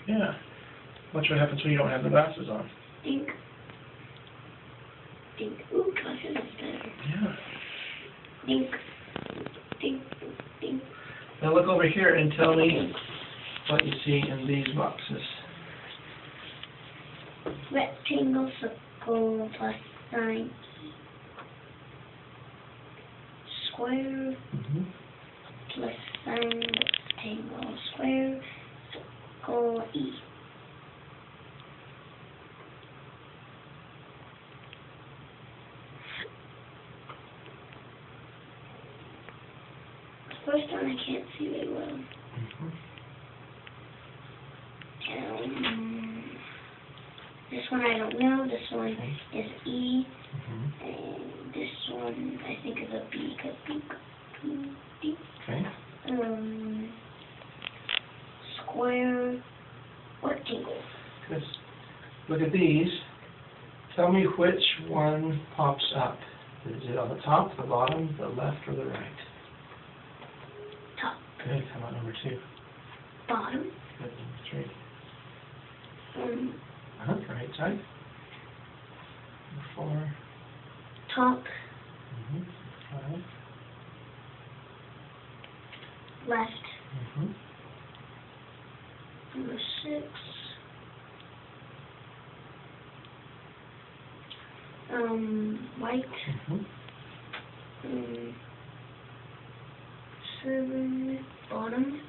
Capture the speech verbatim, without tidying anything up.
Yeah. Watch what happens when you don't have the glasses on. Dink. Dink. Ooh, glasses is better. Yeah. Dink. Dink. Dink. Now look over here and tell me what you see in these boxes. Rectangle, circle, plus sign. Square, Mm-hmm. plus sign, rectangle, square, circle, E. The first one I can't see very well. Mm-hmm. Um, this one I don't know. This one is E. Mm-hmm. And this one I think is a B. Cause B, B, B. Okay. Um, square, rectangle. Good. Look at these. Tell me which one pops up. Is it on the top, the bottom, the left, or the right? Top. Good. How about number two? Bottom. Good. Number three. Um, Uh-huh. Right side. Number four. top. Mm-hmm. Five. Left. Mm-hmm. Number six. Um, right. Mm-hmm. Um, seven. Bottom.